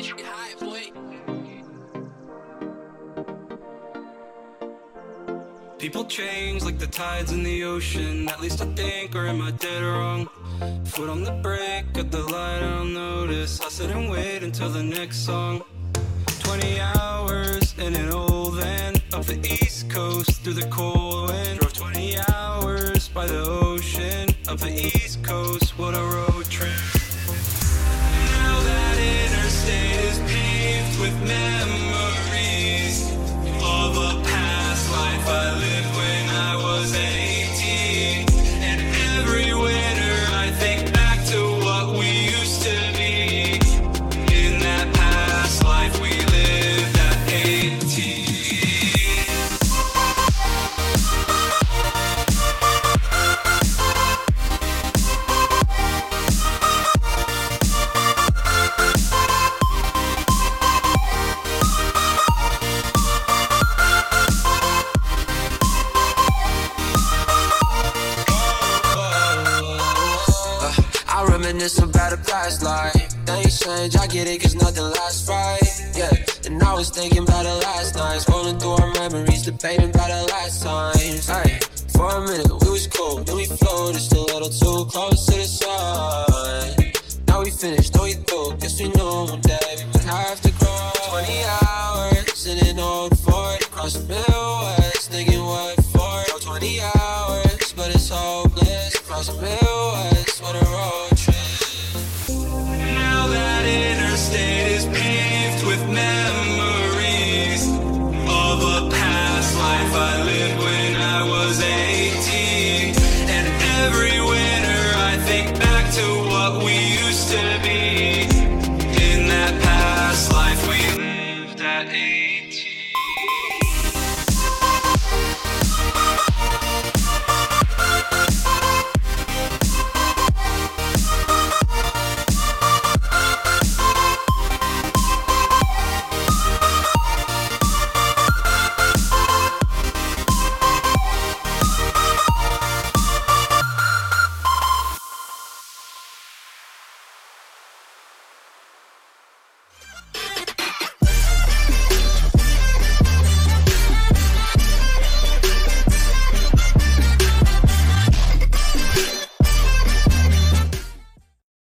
People change like the tides in the ocean. At least I think, or am I dead wrong? Foot on the brake, at the light I'll notice. I sit and wait until the next song. 20 hours in an old van, up the east coast through the cold wind. Drove 20 hours by the ocean, up the east coast, what a road trip. Now that interstate is paved with memories of a past life I lived when I was 18. And every winter I think back to what we used to be. In that past life we lived at 18. I reminisce about a past life. Things change, I get it, cause nothing lasts right. Yeah, and I was thinking about the last nights, rolling through our memories, debating about the last times. Hey, for a minute we was cool, then we floated just a little too close to the sun. Now we finished, know we through, guess we knew that